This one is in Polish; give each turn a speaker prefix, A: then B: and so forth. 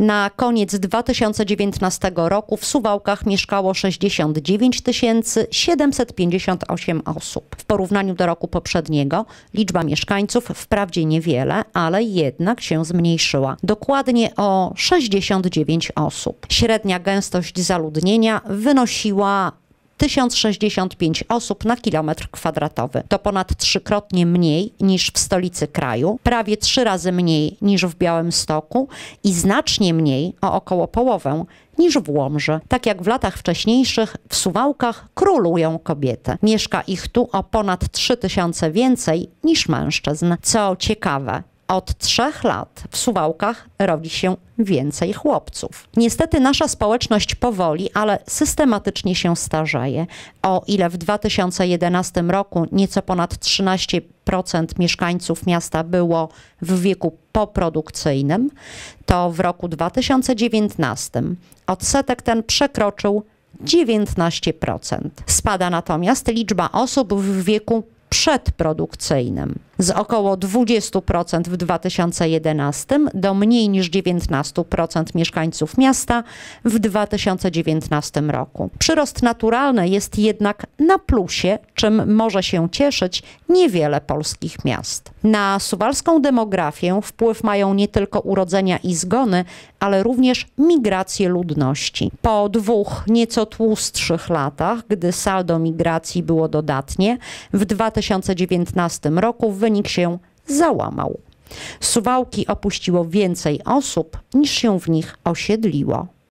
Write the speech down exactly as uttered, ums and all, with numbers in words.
A: Na koniec dwa tysiące dziewiętnastego roku w Suwałkach mieszkało sześćdziesiąt dziewięć tysięcy siedemset pięćdziesiąt osiem osób. W porównaniu do roku poprzedniego liczba mieszkańców wprawdzie niewiele, ale jednak się zmniejszyła. Dokładnie o sześćdziesiąt dziewięć osób. Średnia gęstość zaludnienia wynosiła tysiąc sześćdziesiąt pięć osób na kilometr kwadratowy. To ponad trzykrotnie mniej niż w stolicy kraju, prawie trzy razy mniej niż w Białymstoku i znacznie mniej, o około połowę, niż w Łomży. Tak jak w latach wcześniejszych, w Suwałkach królują kobiety. Mieszka ich tu o ponad trzy tysiące więcej niż mężczyzn. Co ciekawe, od trzech lat w Suwałkach rodzi się więcej chłopców. Niestety nasza społeczność powoli, ale systematycznie się starzeje. O ile w dwa tysiące jedenastym roku nieco ponad trzynaście procent mieszkańców miasta było w wieku poprodukcyjnym, to w roku dwa tysiące dziewiętnastym odsetek ten przekroczył dziewiętnaście procent. Spada natomiast liczba osób w wieku przedprodukcyjnym z około dwadzieścia procent w dwa tysiące jedenastym do mniej niż dziewiętnaście procent mieszkańców miasta w dwa tysiące dziewiętnastym roku. Przyrost naturalny jest jednak na plusie, czym może się cieszyć niewiele polskich miast. Na suwalską demografię wpływ mają nie tylko urodzenia i zgony, ale również migracje ludności. Po dwóch nieco tłustszych latach, gdy saldo migracji było dodatnie, w dwa tysiące dziewiętnastym roku wynik się załamał. Suwałki opuściło więcej osób, niż się w nich osiedliło.